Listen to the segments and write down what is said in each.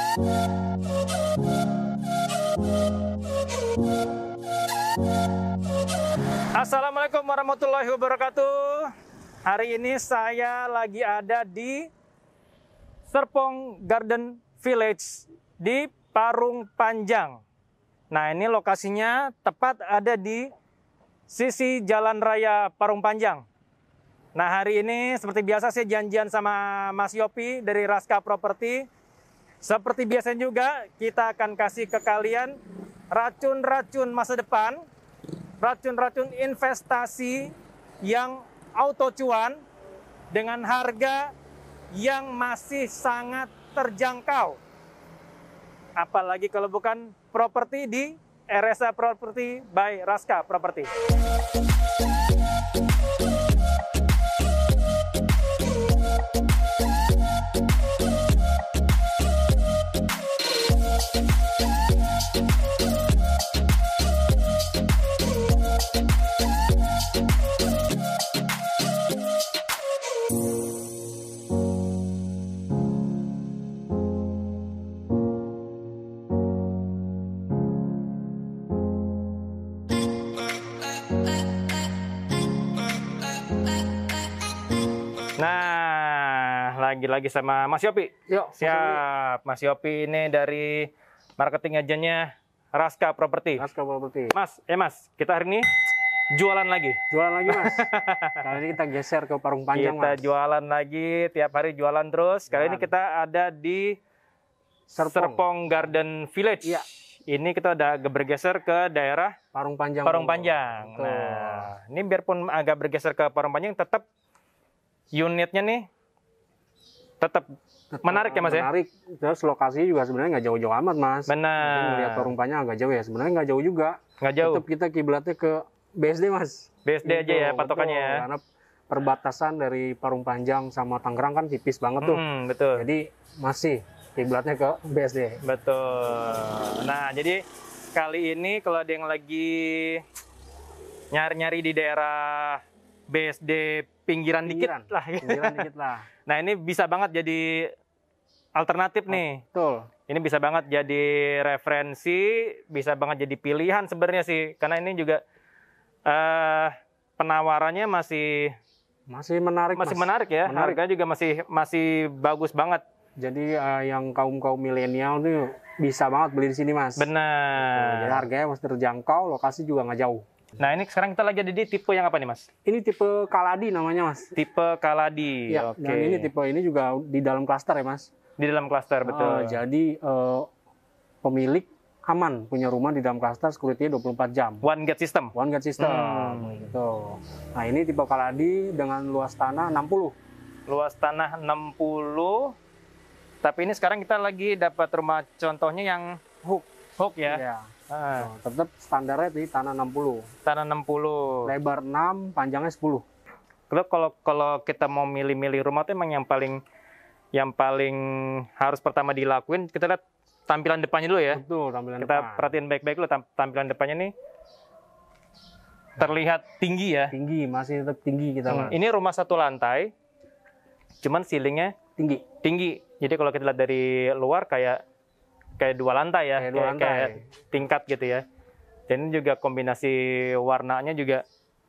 Assalamualaikum warahmatullahi wabarakatuh. Hari ini saya lagi ada di Serpong Garden Village di Parung Panjang. Nah, ini lokasinya tepat ada di sisi Jalan Raya Parung Panjang. Nah, hari ini seperti biasa saya janjian sama Mas Yopi dari Raska Property. Seperti biasa juga kita akan kasih ke kalian racun-racun masa depan, racun-racun investasi yang auto cuan dengan harga yang masih sangat terjangkau. Apalagi kalau bukan properti di RSA Property by Raska Property. Nah, lagi-lagi sama Mas Yopi. Yuk, siap. Mas Yopi ini dari marketing agennya Raska Property. Raska Property. Mas, kita hari ini jualan lagi. Jualan lagi, Mas. Kali ini kita geser ke Parung Panjang, kita Mas. jualan lagi, tiap hari jualan terus. Kali ini kita ada di Serpong Garden Village. Iya. Ini kita udah bergeser ke daerah Parung Panjang. Parung Panjang. Betul. Nah, ini biarpun agak bergeser ke Parung Panjang, tetap unitnya nih tetap menarik ya, Mas ya? Menarik. Terus lokasi juga sebenarnya nggak jauh-jauh amat, Mas. Benar. Melihat Parung Panjang agak jauh ya. Sebenarnya nggak jauh juga. Nggak jauh. Tetap kita kiblatnya ke BSD, Mas. BSD Gitu, aja ya patokannya ya. Karena perbatasan dari Parung Panjang sama Tangerang kan tipis banget tuh. Betul. Jadi masih kiblatnya ke BSD. Betul. Nah, jadi kali ini kalau ada yang lagi nyari-nyari di daerah BSD pinggiran dikit lah. Pinggiran dikit lah. Nah, ini bisa banget jadi alternatif nih. Betul. Ini bisa banget jadi referensi, bisa banget jadi pilihan sebenarnya sih. Karena ini juga penawarannya masih menarik. Masih Mas. menarik ya. Menarik. Harganya juga masih bagus banget. Jadi yang kaum milenial tuh bisa banget beli di sini, Mas. Benar. Jadi harganya masih terjangkau, lokasi juga nggak jauh. Nah, ini sekarang kita lagi ada di tipe yang apa nih, Mas? Ini tipe Kaladi namanya, Mas. Tipe Kaladi. Ya, Oke. dan ini tipe ini juga di dalam klaster ya, Mas. Di dalam klaster, betul. Jadi pemilik aman punya rumah di dalam klaster, security-nya 24 jam. One gate system. One gate system. Gitu. Nah, ini tipe Kaladi dengan luas tanah 60. Luas tanah 60. Tapi ini sekarang kita lagi dapat rumah contohnya yang hook ya. Iya. Tetap standarnya di tanah 60. Tanah 60. Lebar 6, panjangnya 10. Kalau kita mau milih-milih rumah tuh emang yang paling harus pertama dilakuin, kita lihat tampilan depannya dulu ya. Betul, tampilan kita depan. perhatiin baik-baik dulu tampilan depannya nih. Terlihat tinggi ya. Tinggi, masih tetap tinggi kita, Mas. Ini rumah satu lantai. Cuman ceilingnya tinggi. Jadi kalau kita lihat dari luar kayak dua lantai ya, kayak tingkat gitu ya. Dan ini juga kombinasi warnanya juga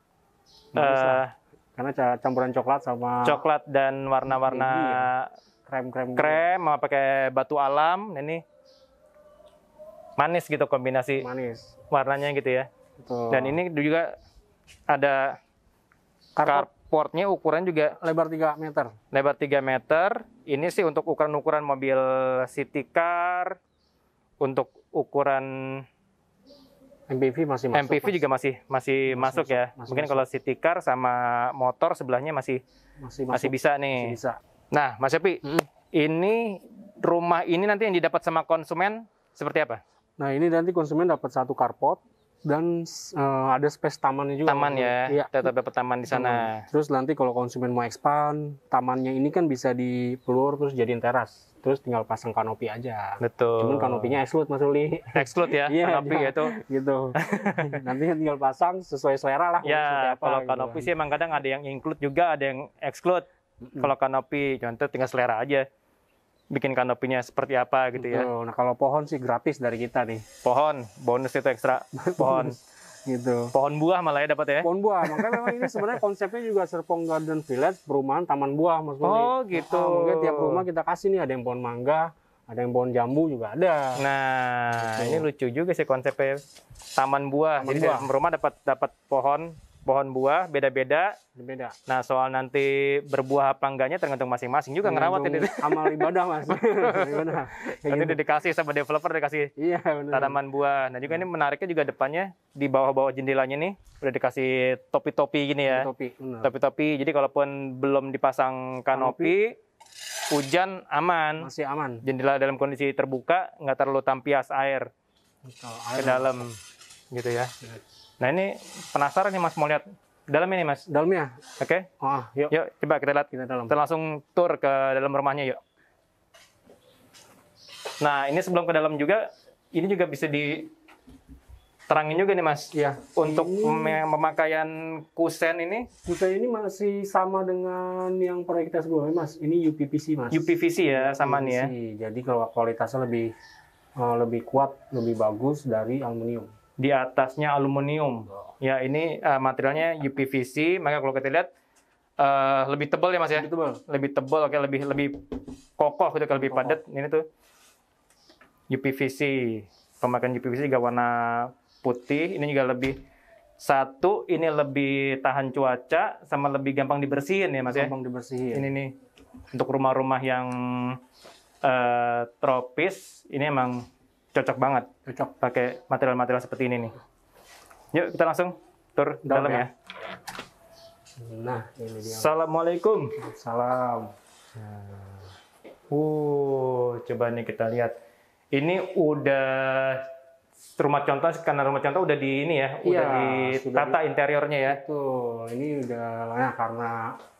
karena campuran coklat dan warna-warna krem sama pakai batu alam. Ini manis gitu kombinasi warnanya gitu ya. Betul. Dan ini juga ada carportnya ukuran juga lebar 3 meter. Lebar 3 meter. Ini sih untuk ukuran-ukuran mobil city car. Untuk ukuran MPV masih masuk. MPV juga masih masuk ya. Mungkin kalau city car sama motor sebelahnya masih bisa nih. Masih bisa. Nah, Mas Yopi, ini rumah ini nanti yang didapat sama konsumen seperti apa? Nah, ini nanti konsumen dapat satu carport dan ada space tamannya juga. Taman ya, iya. Tetap dapat taman di sana. Terus nanti kalau konsumen mau expand, tamannya ini kan bisa dipelur terus jadiin teras. Terus tinggal pasang kanopi aja. Betul. Cuman kanopinya exclude, Mas Uli. Exclude ya, kanopi gitu. Gitu. Nanti tinggal pasang sesuai selera lah. Ya, kalau kanopi sih emang kadang ada yang include juga, ada yang exclude. Kalau kanopi, contoh tinggal selera aja. bikin kanopinya seperti apa gitu ya. Betul. Nah kalau pohon sih gratis dari kita nih. Pohon, bonus itu ekstra. Pohon. Gitu. Pohon buah malah ya dapat ya. Pohon buah, makanya memang ini sebenarnya konsepnya juga Serpong Garden Village, perumahan taman buah Mas Budi. Oh gitu. Mungkin tiap rumah kita kasih nih, ada yang pohon mangga, ada yang pohon jambu juga ada. Nah, Gitu. ini lucu juga sih konsepnya. Taman buah. Taman Jadi buah. dari rumah dapat pohon buah beda-beda. Beda. Nah, soal nanti berbuah apa enggaknya tergantung masing-masing juga ngerawat ini. Amal ibadah Mas. Ibadah. Kayak Nanti gitu. udah dikasih sama developer, dikasih Iya benar. tanaman buah. Nah, juga ini menariknya juga depannya di bawah-bawah jendelanya nih udah dikasih topi-topi gini ya. Topi, benar. Topi-topi. Jadi kalaupun belum dipasang kanopi, hujan aman. Masih aman. Jendela dalam kondisi terbuka, nggak terlalu tampias air ke dalam gitu ya. Nah, ini penasaran nih Mas mau lihat dalam ini Mas. Dalamnya. Oke. Oh, yuk Yuk coba kita lihat. kita dalam. Kita langsung tour ke dalam rumahnya yuk. Nah, ini sebelum ke dalam juga, ini juga bisa diterangin juga nih Mas. Iya. Untuk Ini- pemakaian kusen ini, Kita ini masih sama dengan yang pernah kita sebelumnya Mas. Ini UPVC Mas. UPVC ya, sama nih ya. UPVC. Jadi kalau kualitasnya lebih kuat, lebih bagus dari aluminium. Di atasnya aluminium. Ya, ini materialnya UPVC, maka kalau kita lihat lebih tebal ya Mas ya. Lebih tebal. Lebih tebal, oke, lebih kokoh gitu, lebih Kokoh. padat. Ini tuh UPVC. Pemakaian UPVC juga warna putih. Ini juga ini lebih tahan cuaca sama lebih gampang dibersihin ya Mas ya. Gampang dibersihin. Ini nih untuk rumah-rumah yang tropis, ini emang cocok banget Cocok. pakai material-material seperti ini nih. Yuk kita langsung tur dalam ya. Nah, ini dia. Assalamualaikum. Salam. Coba nih kita lihat. Ini udah rumah contoh, karena rumah contoh udah di ini ya, udah Iya, ditata interiornya ya. Betul. Ini udah karena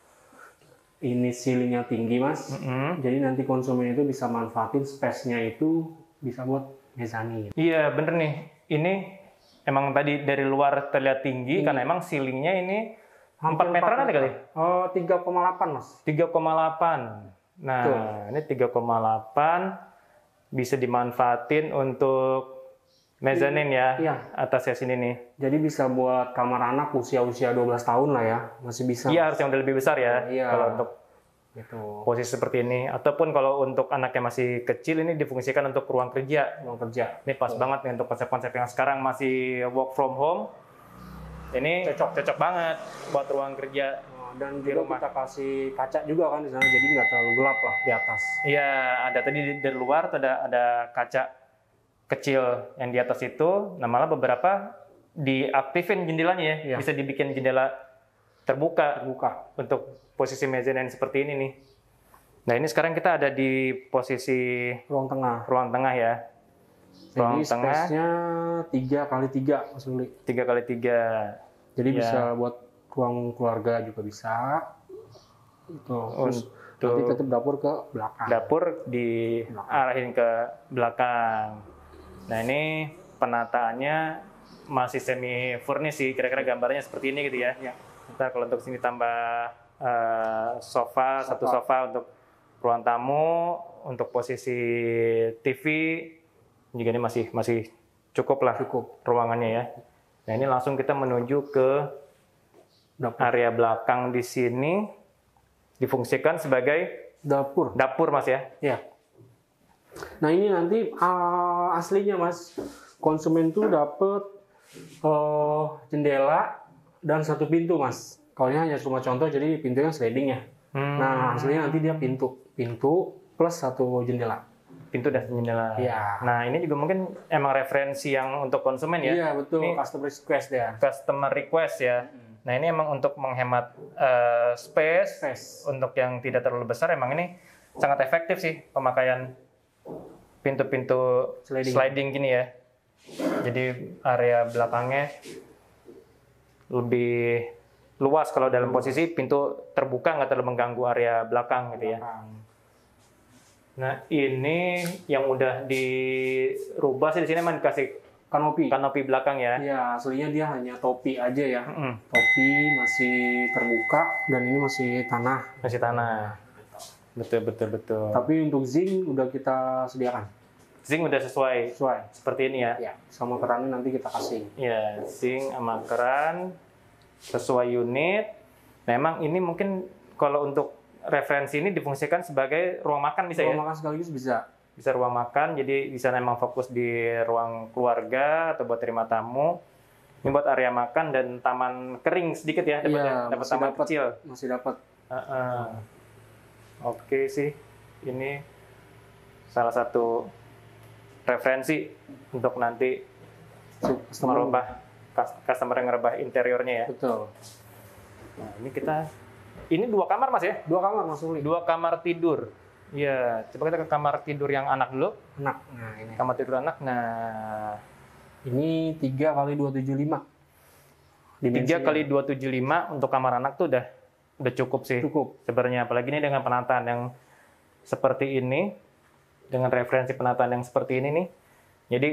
ini ceilingnya tinggi Mas. Mm-mm. Jadi nanti konsumen itu bisa manfaatin space-nya itu bisa buat mezanin. Iya bener nih. Ini emang tadi dari luar terlihat tinggi karena emang ceilingnya ini 4 meteran ada kali? Oh, 3,8 Mas. 3,8. Nah, Betul. ini 3,8 bisa dimanfaatin untuk mezanin ya. Iya. Atasnya sini nih. Jadi bisa buat kamar anak usia-usia 12 tahun lah ya. Masih bisa. Iya, harus yang udah lebih besar ya. Iya. Kalau untuk Gitu. posisi seperti ini, ataupun kalau untuk anak yang masih kecil ini difungsikan untuk ruang kerja. Mau kerja. Ini pas banget nih untuk konsep-konsep yang sekarang masih work from home. Ini cocok banget buat ruang kerja. Nah, dan Di juga rumah. kita kasih kaca juga kan di sana, jadi nggak terlalu gelap lah di atas. Iya, ada tadi dari luar tuh ada kaca kecil yang di atas itu. Nah, malah beberapa diaktifin jendelanya ya. Iya. Bisa dibikin jendela terbuka Buka. untuk posisi mezanin seperti ini nih. Nah, ini sekarang kita ada di posisi Ruang tengah. ruang tengah ya. Ruang Jadi tengah space-nya 3x3 Mas Luli. 3x3. Jadi Iya. bisa buat ruang keluarga juga bisa. Itu. Terus nanti Untuk tetap dapur ke belakang. dapur diarahin ke belakang. Nah, ini penataannya masih semi furnish sih, kira-kira gambarnya seperti ini gitu ya. Ya. Ntar kalau untuk sini tambah satu sofa untuk ruang tamu, untuk posisi TV juga ini masih cukup lah Cukup. ruangannya ya. Nah, ini langsung kita menuju ke Dapur. area belakang di sini difungsikan sebagai Dapur. dapur Mas ya. Ya. Nah ini nanti aslinya Mas, konsumen tuh dapet jendela dan satu pintu Mas. Kalau ini hanya rumah contoh, jadi pintunya sliding ya. Nah aslinya nanti dia pintu plus satu jendela. Pintu dan jendela. Iya. Nah, ini juga mungkin emang referensi yang untuk konsumen ya. Iya betul, Ini customer request ya. customer request ya. Nah, ini emang untuk menghemat space. Space. Untuk yang tidak terlalu besar, emang ini sangat efektif sih pemakaian pintu-pintu Sliding. sliding gini ya. Jadi area belakangnya lebih luas kalau dalam posisi pintu terbuka, nggak terlalu mengganggu area belakang gitu ya. Nah, ini yang udah dirubah sih di sini emang dikasih kanopi belakang ya. Iya, aslinya dia hanya topi aja ya. Mm, Topi masih terbuka dan ini masih tanah. masih tanah. Betul, betul, betul. Tapi untuk zinc udah kita sediakan. Zinc udah sesuai seperti ini ya? Ya, sama kerannya nanti kita kasih. Ya, zinc sama keran sesuai unit. Memang ini mungkin kalau untuk referensi ini difungsikan sebagai ruang makan bisa ya? Ruang makan sekaligus bisa. Bisa ruang makan, jadi bisa memang fokus di ruang keluarga atau buat terima tamu. Ini buat area makan dan taman kering sedikit ya, dapat taman kecil. Masih dapat. Oke sih, ini salah satu referensi untuk nanti merubah customer yang ngerubah interiornya ya. Betul. Nah, ini 2 kamar Mas ya? 2 kamar Mas Uli. 2 kamar tidur. Iya, coba kita ke kamar tidur yang anak dulu. Anak. Nah, ini. Kamar tidur anak. Nah, ini 3 kali 275. 3 kali 275 untuk kamar anak tuh udah cukup sih. Cukup. Sebenarnya apalagi ini dengan penataan yang seperti ini, dengan referensi penataan yang seperti ini nih. Jadi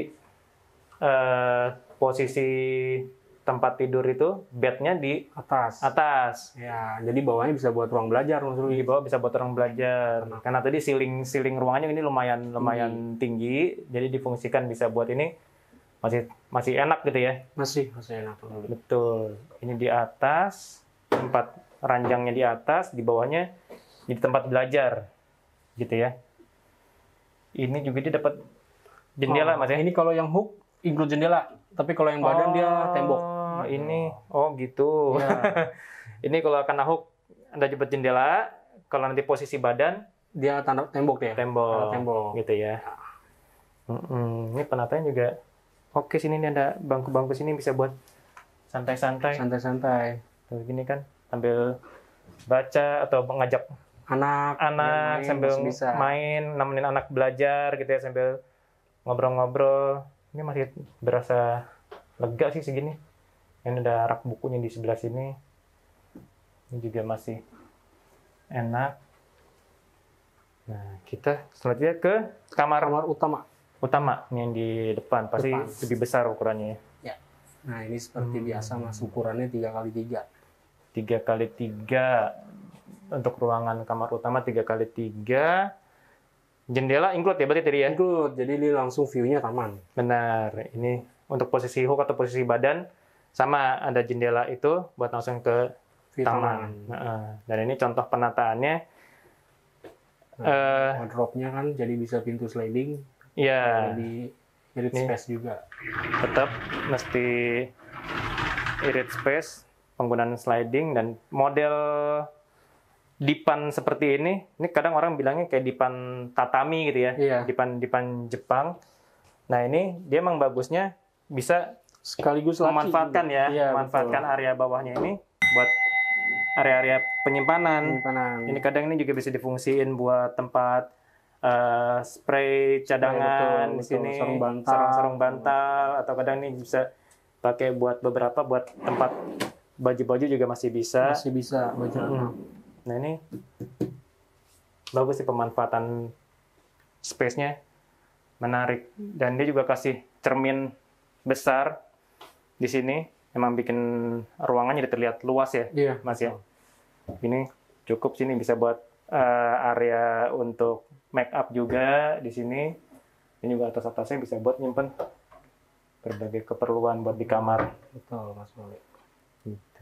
posisi tempat tidur itu bednya di atas. Ya, jadi bawahnya bisa buat ruang belajar Mas Uli. Di bawah bisa buat ruang belajar. Karena tadi ceiling ruangannya ini lumayan tinggi, jadi difungsikan bisa buat ini masih enak gitu ya. Masih enak. Betul. Ini di atas, tempat ranjangnya di atas, di bawahnya di tempat belajar. Gitu ya. Ini juga dia dapat jendela Mas ya. Ini kalau yang hook include jendela, tapi kalau yang badan dia tembok. Ini gitu. Ya. Ini kalau kena hook Anda dapat jendela, kalau nanti posisi badan dia tembok ya. Tembok. Gitu ya. Ini penataannya juga oke, sini nih ada bangku-bangku sini bisa buat santai-santai. Tuh gini kan sambil baca atau mengajak anak sambil main, nemenin anak belajar gitu ya, sambil ngobrol-ngobrol. Ini masih berasa lega sih segini. Ini ada rak bukunya di sebelah sini. Ini juga masih enak. Nah, kita selanjutnya ke kamar utama yang di depan. Pasti lebih besar ukurannya ya. Nah, ini seperti biasa Mas, ukurannya 3x3. 3x3 untuk ruangan kamar utama 3x3. Jendela include ya berarti tadi ya? Include, jadi ini langsung view-nya taman. Benar, ini untuk posisi hook atau posisi badan sama ada jendela itu buat langsung ke taman. Dan ini contoh penataannya. Wardrobe-nya kan jadi bisa pintu sliding. Iya. Jadi irit space juga. Tetap mesti irit space, penggunaan sliding dan model dipan seperti ini kadang orang bilangnya kayak dipan tatami gitu ya. Iya. Dipan Jepang. Nah, ini dia emang bagusnya bisa sekaligus memanfaatkan juga. Ya, memanfaatkan area bawahnya ini buat area-area penyimpanan. Ini kadang ini juga bisa difungsiin buat tempat spray cadangan di sini, sarung bantal, atau kadang ini bisa pakai buat beberapa buat tempat baju-baju juga masih bisa. Baju. Nah, ini bagus sih pemanfaatan space-nya, menarik, dan dia juga kasih cermin besar di sini, emang bikin ruangannya terlihat luas ya, Mas ya. Ini cukup sini bisa buat area untuk make up juga di sini. Ini juga atas-atasnya bisa buat nyimpen berbagai keperluan buat di kamar. Betul, Mas Malik. Gitu.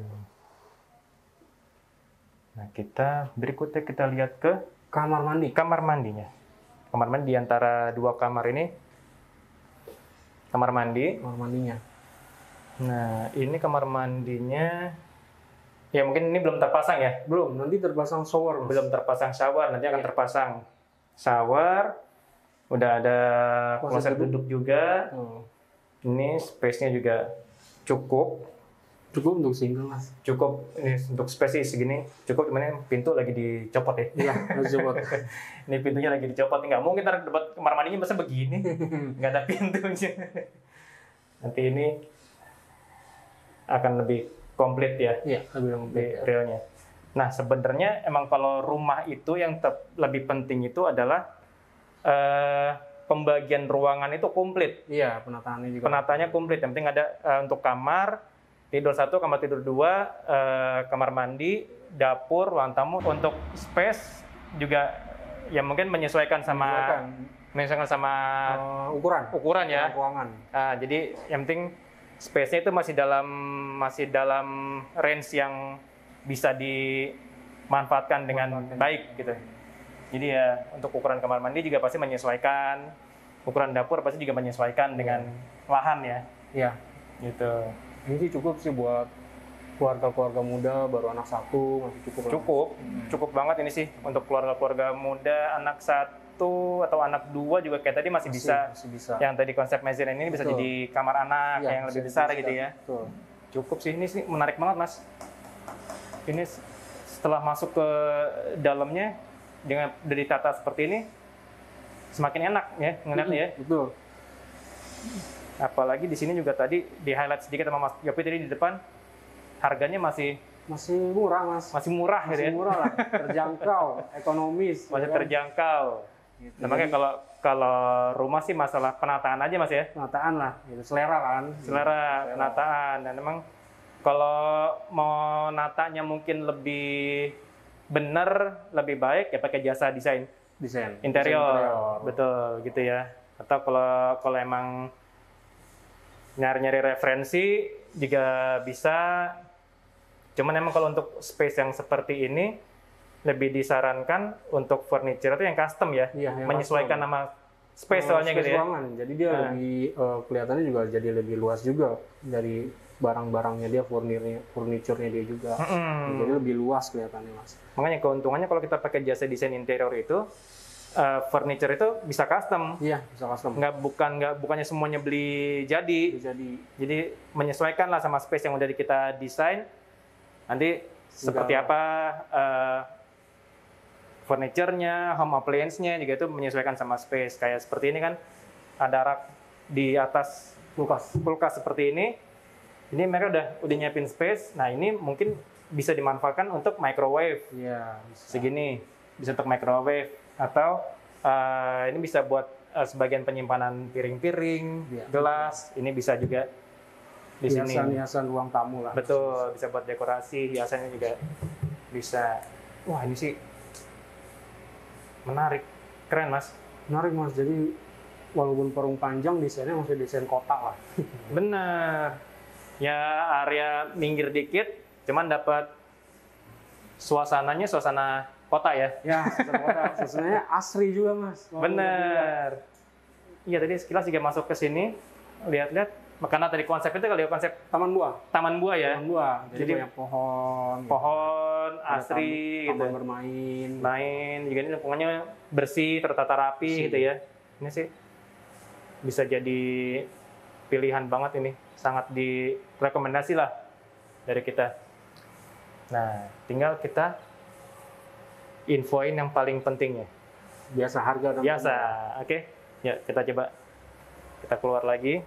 Nah, berikutnya kita lihat ke kamar mandi. Kamar mandinya. Kamar mandi di antara 2 kamar ini. Kamar mandinya. Nah, ini kamar mandinya. Ya, mungkin ini belum terpasang ya? Belum, nanti terpasang shower. Mas. Belum terpasang shower, nanti akan terpasang shower. Udah ada kloset duduk juga. Ini space-nya juga cukup. Cukup untuk single, Mas. Cukup, ini untuk space segini. Cukup, cuman pintu lagi dicopot ya? Iya, harus dicopot. Ini pintunya lagi dicopot. Nggak mungkin ntar dapat kamar mandinya masa begini. Nggak ada pintunya. Nanti ini akan lebih komplit ya? Iya, lebih komplit realnya. Nah, sebenarnya emang kalau rumah itu yang lebih penting itu adalah pembagian ruangan itu komplit. Iya, penataannya juga. Penataannya komplit. Yang penting ada untuk kamar tidur 1, kamar tidur 2, kamar mandi, dapur, ruang tamu. Untuk space juga ya mungkin menyesuaikan sama ukuran ya. Ruangan. Nah, jadi yang penting space-nya itu masih dalam range yang bisa dimanfaatkan dengan baik gitu. Jadi ya untuk ukuran kamar mandi juga pasti menyesuaikan, ukuran dapur pasti juga menyesuaikan dengan lahan ya. Iya. Gitu. Ini sih cukup sih buat keluarga-keluarga muda baru anak satu, masih cukup. Cukup banget ini sih untuk keluarga-keluarga muda, anak satu atau anak dua juga kayak tadi masih bisa. Yang tadi konsep mezzanine ini bisa jadi kamar anak yang lebih besar gitu ya. Betul. Cukup sih, ini sih menarik banget Mas. Ini setelah masuk ke dalamnya dengan udah ditata seperti ini semakin enak ya ngeliatnya ya. Betul. Apalagi di sini juga tadi di highlight sedikit sama Mas Yopi tadi di depan harganya masih murah Mas. Masih murah gitu ya. Masih murah lah, terjangkau, ekonomis. Masih terjangkau. Gitu. Nah, makanya kalau rumah sih masalah penataan aja Mas ya. Penataan lah, gitu. Selera kan. Selera penataan dan memang kalau mau natanya mungkin lebih benar, lebih baik ya pakai jasa desain interior. Betul gitu ya. Atau kalau emang nyari-nyari referensi juga bisa. Cuman emang kalau untuk space yang seperti ini lebih disarankan untuk furniture itu yang custom ya, menyesuaikan nama space soalnya gitu ya. Ruangan. Jadi dia lebih kelihatannya juga jadi lebih luas juga dari barang-barangnya dia, furniturnya dia juga. Jadi lebih luas kelihatannya Mas. Makanya keuntungannya kalau kita pakai jasa desain interior itu furniture itu bisa custom. Iya, bisa custom. Bukannya semuanya beli jadi. Jadi menyesuaikan lah sama space yang udah kita desain. Nanti seperti apa furniture-nya, home appliance-nya juga itu menyesuaikan sama space. Kayak seperti ini kan ada rak di atas kulkas seperti ini. Ini mereka udah nyiapin space. Nah, ini mungkin bisa dimanfaatkan untuk microwave. Iya, segini bisa untuk microwave atau ini bisa buat sebagian penyimpanan piring-piring, gelas. Ini bisa juga di sini. Hiasan ruang tamu lah. Betul, bisa buat dekorasi, hiasannya juga bisa. Wah, ini sih menarik, keren Mas. Menarik Mas, jadi walaupun perung panjang desainnya masih desain kotak lah. Bener. Ya area minggir dikit, cuman dapat suasana kota ya. Ya, suasana kota. Suasananya asri juga Mas. Bener. Iya tadi sekilas juga masuk ke sini, lihat-lihat. Karena tadi konsep itu kali ya konsep taman buah ya. Taman buah. Jadi banyak pohon asri taman gitu. Bermain juga ini lingkungannya bersih, tertata rapi gitu ya. Ini sih bisa jadi pilihan banget ini, sangat direkomendasi lah dari kita. Nah, tinggal kita infoin yang paling penting ya. Biasa harga dan biasa. Oke. Ya, kita coba kita keluar lagi.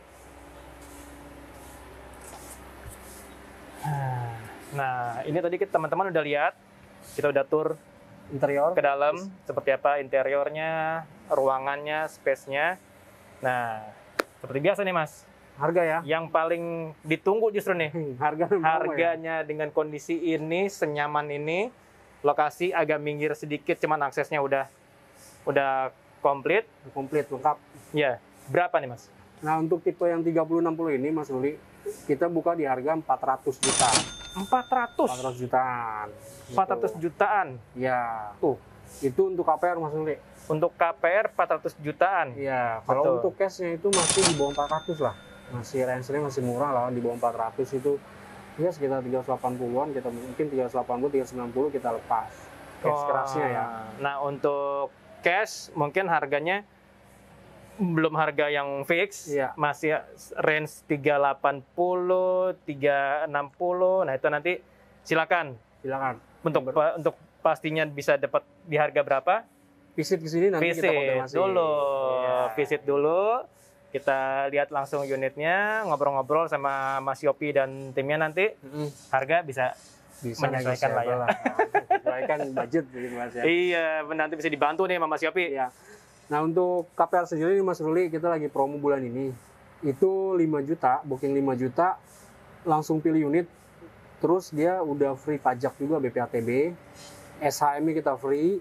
Nah, ini tadi teman-teman udah lihat, kita udah tour interior ke dalam, seperti apa interiornya, ruangannya, space-nya. Nah, seperti biasa nih Mas, harga ya? Yang paling ditunggu justru nih, harganya ya? Dengan kondisi ini, senyaman ini, lokasi agak minggir sedikit, cuman aksesnya udah komplit. Komplit, lengkap. Ya, berapa nih Mas? Nah, untuk tipe yang 3060 ini Mas Ruli, kita buka di harga 400 juta. 400 jutaan. 400 jutaan. Ya. Itu untuk KPR Mas Ruli. Untuk KPR 400 jutaan. Iya, kalau untuk cashnya itu masih di bawah 400 lah. Masih range-nya masih murah lah, di bawah 400 itu ya sekitar 380-an, kita mungkin 380, 390 kita lepas. Cash kerasnya ya. Nah, untuk cash mungkin harganya belum harga yang fix, masih range 380, 360. Nah, itu nanti silakan. Untuk pastinya bisa dapat di harga berapa? Visit ke sini nanti kita konfirmasi. Visit dulu. Kita lihat langsung unitnya, ngobrol-ngobrol sama Mas Yopi dan timnya nanti. Harga bisa menyesuaikan lah ya. Menyesuaikan budget gitu Mas ya. Iya, nanti bisa dibantu nih sama Mas Yopi. Iya. Nah, untuk KPR sendiri Mas Ruli, kita lagi promo bulan ini. Itu 5 juta, booking 5 juta, langsung pilih unit. Terus dia udah free pajak juga BPATB. SHM kita free.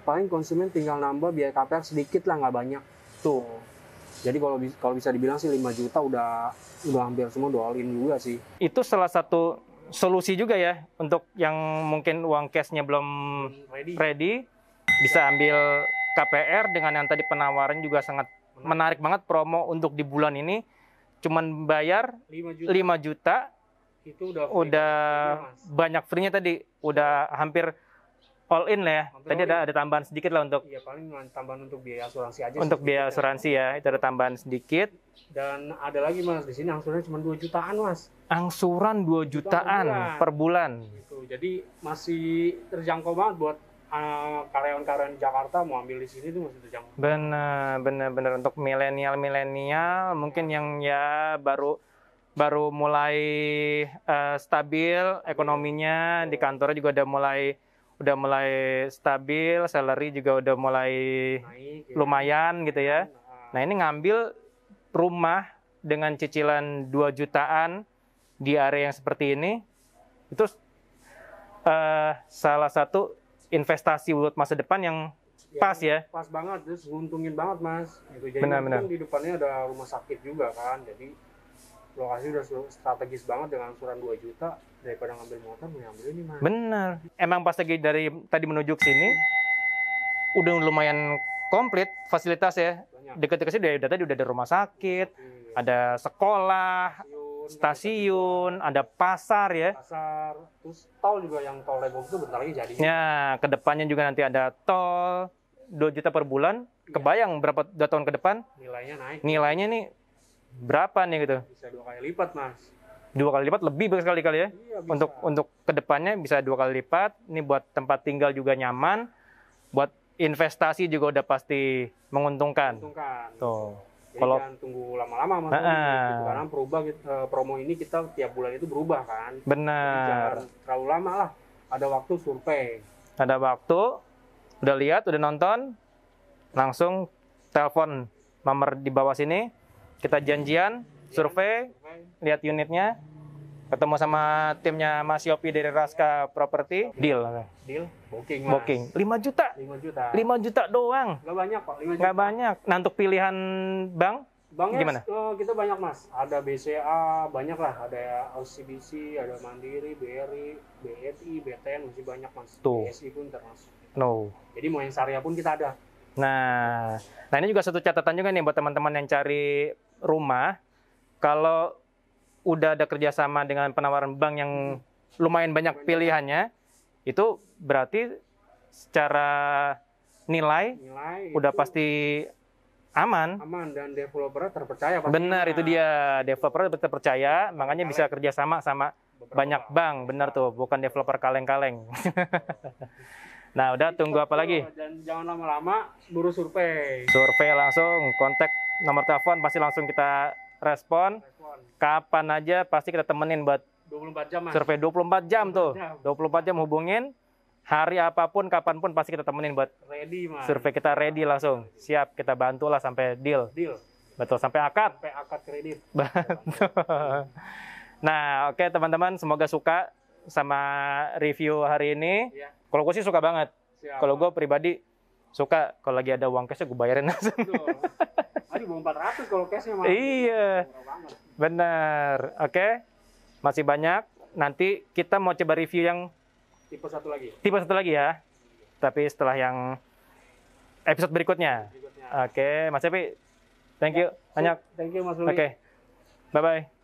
paling konsumen tinggal nambah biaya KPR sedikit lah, nggak banyak. Tuh. Jadi kalau bisa dibilang sih 5 juta udah hampir semua all in juga sih. Itu salah satu solusi juga ya untuk yang mungkin uang cashnya belum ready, bisa ambil KPR dengan yang tadi penawaran juga sangat menarik banget promo untuk di bulan ini. Cuman bayar 5 juta itu udah banyak free-nya tadi, udah hampir all in lah ya. Tadi ada tambahan sedikit lah untuk paling tambahan untuk biaya asuransi aja. Untuk biaya asuransi ya, itu ada tambahan sedikit. Dan ada lagi Mas, di sini angsurannya cuma 2 jutaan Mas. Angsuran 2 jutaan per bulan. Gitu. Jadi masih terjangkau banget buat karyawan-karyawan Jakarta mau ambil di sini tuh masih terjangkau. Bener untuk milenial mungkin yang ya baru mulai stabil ekonominya, di kantornya juga udah mulai stabil, salary juga udah mulai naik, lumayan gitu ya. Nah ini ngambil rumah dengan cicilan 2 jutaan di area yang seperti ini, itu salah satu investasi buat masa depan yang pas ya. Pas banget, terus nguntungin banget Mas. Gitu. Jadi Benar. di depannya ada rumah sakit juga kan, jadi lokasi udah strategis banget dengan angsuran 2 juta. Daripada ngambil motor, ngambil ini Mas. Bener. Emang pas lagi dari tadi menuju ke sini, udah lumayan komplit fasilitas ya. Dekat-dekat sini udah ada rumah sakit, ada sekolah, stasiun, ada pasar ya. Pasar, terus tol juga, yang tol Lebong itu bentar lagi jadi. Ya, kedepannya juga nanti ada tol, 2 juta per bulan. Kebayang berapa 2 tahun ke depan? Nilainya naik. Nilainya nih berapa nih gitu? Bisa 2 kali lipat Mas. 2 kali lipat, lebih sekali-kali ya. Iya, bisa. Untuk kedepannya bisa 2 kali lipat. Ini buat tempat tinggal juga nyaman. Buat investasi juga udah pasti menguntungkan. Tuh. Jadi jangan tunggu lama-lama Mas. Gitu, karena promo ini kita tiap bulan itu berubah kan. Benar. Jangan terlalu lama lah. Ada waktu survei. Ada waktu, udah lihat, udah nonton, langsung telepon nomor di bawah sini. Kita janjian, survei, lihat unitnya, ketemu sama timnya Mas Yopi dari Raska Property, deal. Booking Mas. Booking. 5 juta. 5 juta doang. Nggak banyak Pak, 5 juta. Nggak banyak. Nah, untuk pilihan bank, banknya gimana? Kita banyak Mas. Ada BCA, banyak lah. Ada OCBC, ada Mandiri, BRI, BRI, BTN, masih banyak Mas. Tuh. BSI pun termasuk. No. Jadi mau yang syariah pun kita ada. Nah ini juga satu catatan juga nih buat teman-teman yang cari rumah. Kalau udah ada kerjasama dengan penawaran bank yang lumayan banyak pilihannya, itu berarti secara nilai udah pasti aman dan developer terpercaya pasti. Benar, itu dia, developer terpercaya, makanya bisa kerjasama sama banyak bank. Benar tuh, bukan developer kaleng-kaleng. Nah udah, tunggu apa lagi? Dan jangan lama-lama, buru survei Langsung kontak nomor telepon, pasti langsung kita respon. Kapan aja pasti kita temenin buat 24 jam Mas. Survei 24 jam tuh. 24 jam hubungin. Hari apapun, kapanpun pasti kita temenin buat ready Mas. Survei kita ready langsung. Siap, kita bantu lah sampai deal. Betul, sampai akad. Sampai akad kredit. Nah, oke teman-teman, semoga suka sama review hari ini. Ya. Kalau gue sih suka banget. Kalau gue pribadi suka, kalau lagi ada uang cash gue bayarin langsung. Di bawah 400 kalau cashnya Mas. Iya. Benar. Oke. Masih banyak. Nanti kita mau coba review yang tipe satu lagi ya. Tapi setelah yang episode berikutnya. Oke, Mas Epi. Thank you banyak. Thank you Mas Luli. Oke. Bye-bye.